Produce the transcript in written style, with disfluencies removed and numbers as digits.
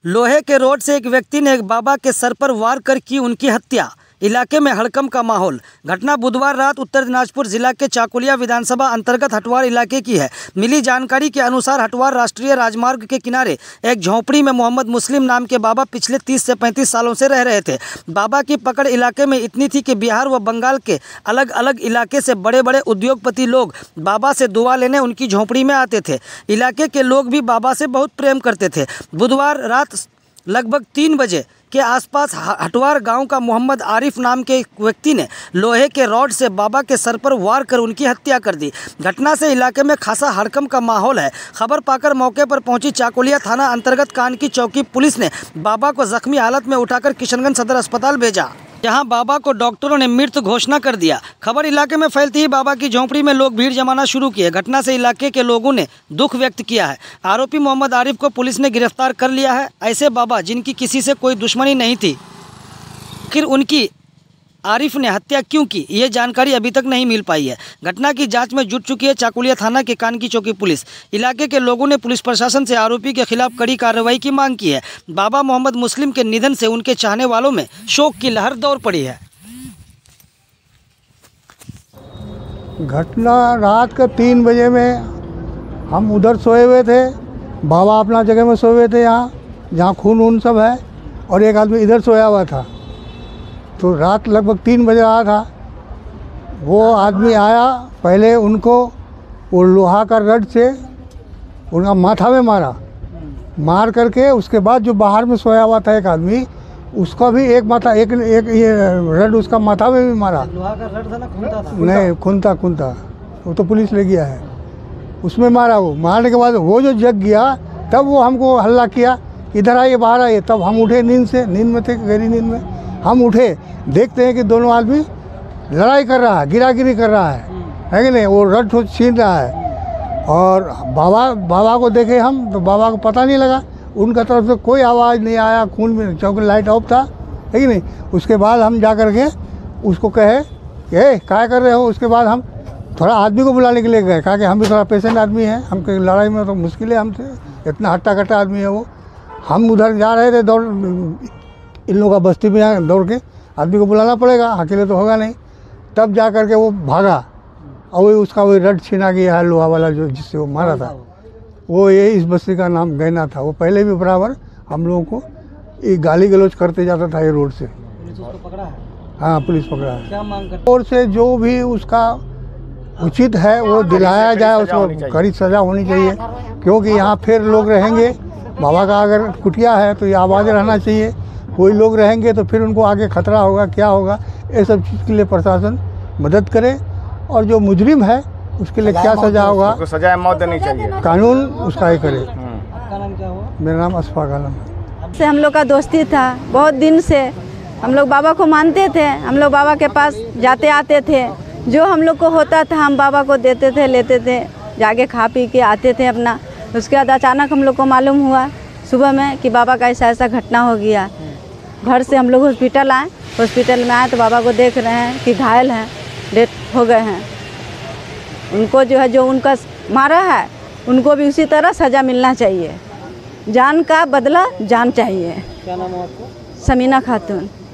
लोहे के रोड से एक व्यक्ति ने एक बाबा के सर पर वार कर की उनकी हत्या। इलाके में हड़कंप का माहौल। घटना बुधवार रात उत्तर दिनाजपुर जिला के चाकुलिया विधानसभा अंतर्गत हटवार इलाके की है। मिली जानकारी के अनुसार हटवार राष्ट्रीय राजमार्ग के किनारे एक झोंपड़ी में मोहम्मद मुस्लिम नाम के बाबा पिछले 30 से 35 सालों से रह रहे थे। बाबा की पकड़ इलाके में इतनी थी कि बिहार व बंगाल के अलग अलग इलाके से बड़े बड़े उद्योगपति लोग बाबा से दुआ लेने उनकी झोंपड़ी में आते थे। इलाके के लोग भी बाबा से बहुत प्रेम करते थे। बुधवार रात लगभग 3 बजे के आसपास हटवार गांव का मोहम्मद आरिफ नाम के एक व्यक्ति ने लोहे के रॉड से बाबा के सर पर वार कर उनकी हत्या कर दी। घटना से इलाके में खासा हड़कंप का माहौल है। खबर पाकर मौके पर पहुंची चाकुलिया थाना अंतर्गत कानकी चौकी पुलिस ने बाबा को जख्मी हालत में उठाकर किशनगंज सदर अस्पताल भेजा, जहां बाबा को डॉक्टरों ने मृत घोषणा कर दिया। खबर इलाके में फैलती ही बाबा की झोंपड़ी में लोग भीड़ जमाना शुरू किए। घटना से इलाके के लोगों ने दुख व्यक्त किया है। आरोपी मोहम्मद आरिफ को पुलिस ने गिरफ्तार कर लिया है। ऐसे बाबा जिनकी किसी से कोई दुश्मनी नहीं थी, आखिर उनकी आरिफ ने हत्या क्यों की, ये जानकारी अभी तक नहीं मिल पाई है। घटना की जांच में जुट चुकी है चाकुलिया थाना के कानकी चौकी पुलिस। इलाके के लोगों ने पुलिस प्रशासन से आरोपी के खिलाफ कड़ी कार्रवाई की मांग की है। बाबा मोहम्मद मुस्लिम के निधन से उनके चाहने वालों में शोक की लहर दौड़ पड़ी है। घटना रात के 3 बजे में हम उधर सोए हुए थे। बाबा अपना जगह में सोए हुए थे, यहाँ जहाँ खून सब है, और एक आदमी इधर सोया हुआ था। तो रात लगभग 3 बजे रहा था। वो आदमी आया, पहले उनको वो लोहा का रड से उनका माथा में मार करके उसके बाद जो बाहर में सोया हुआ था एक आदमी, उसका भी एक ये रड उसका माथा में भी मारा। लोहा का रड था ना, खूंटा था? नहीं, खूंटा वो तो पुलिस ले गया है। उसमें मारा। वो मारने के बाद वो जो जग गया, तब वो हमको हल्ला किया, इधर आइए, बाहर आइए। तब हम उठे नींद में थे, गहरी नींद में हम उठे, देखते हैं कि दोनों आदमी लड़ाई कर रहा है, गिरागिरी कर रहा है कि नहीं। वो रड छीन रहा है। और बाबा को देखे हम, तो बाबा को पता नहीं लगा। उनका तरफ से कोई आवाज़ नहीं आया, खून में चौकी लाइट ऑफ था, है कि नहीं। उसके बाद हम जा कर के उसको कहे कि क्या कर रहे हो। उसके बाद हम थोड़ा आदमी को बुलाने के लिए गए, कहा कि हम भी थोड़ा पेशेंट आदमी हैं, हम लड़ाई में तो मुश्किल है हमसे, इतना हट्टा कट्टा आदमी है वो। हम उधर जा रहे थे, दौड़ इन लोगों का बस्ती में यहाँ दौड़ के आदमी को बुलाना पड़ेगा, अकेले तो होगा नहीं। तब जा कर के वो भागा, और वही उसका वही रड छीना गया है, लोहा वाला जो जिससे वो मारा था। वो ये इस बस्ती का नाम गैना था। वो पहले भी बराबर हम लोगों को ये गाली गलौज करते जाता था ये रोड से। पुलिस उसको पकड़ा है? हाँ, पुलिस पकड़ा है। क्या मांग करते? और से जो भी उसका उचित है वो दिलाया जाए, उसको कड़ी सजा होनी चाहिए। क्योंकि यहाँ फिर लोग रहेंगे, बाबा का अगर कुटिया है तो ये आवाज़ रहना चाहिए। कोई लोग रहेंगे तो फिर उनको आगे खतरा होगा, क्या होगा, ये सब चीज़ के लिए प्रशासन मदद करे। और जो मुजरिम है उसके लिए क्या सजा होगा, सजा मौत देनी चाहिए, कानून उसका ही करे। आपका नाम क्या हुआ? मेरा नाम अशफाक आलम। से हम लोग का दोस्ती था, बहुत दिन से हम लोग बाबा को मानते थे। हम लोग बाबा के पास जाते आते थे, जो हम लोग को होता था हम बाबा को देते थे, लेते थे, जाके खा पी के आते थे अपना। उसके बाद अचानक हम लोग को मालूम हुआ सुबह में कि बाबा का ऐसा घटना हो गया। घर से हम लोग हॉस्पिटल आए। हॉस्पिटल में आए तो बाबा को देख रहे हैं कि घायल हैं, डेथ हो गए हैं। उनको जो है, जो उनका मारा है, उनको भी उसी तरह सज़ा मिलना चाहिए। जान का बदला जान चाहिए। क्या नाम है आपका? समीना खातून।